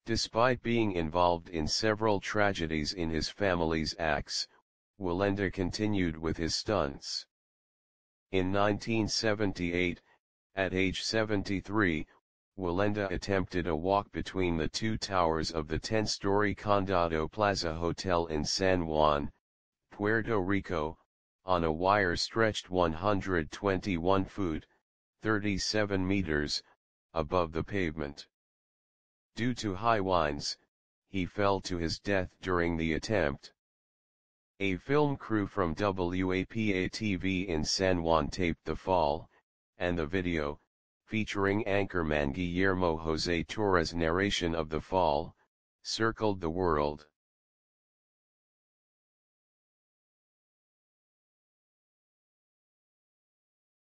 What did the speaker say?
Despite being involved in several tragedies in his family's acts, Wallenda continued with his stunts. In 1978, at age 73, Wallenda attempted a walk between the two towers of the 10-story Condado Plaza Hotel in San Juan, Puerto Rico, on a wire stretched 121 feet, 37 meters, above the pavement. Due to high winds, he fell to his death during the attempt. A film crew from WAPA-TV in San Juan taped the fall, and the video, featuring anchorman Guillermo José Torres' narration of the fall, circled the world.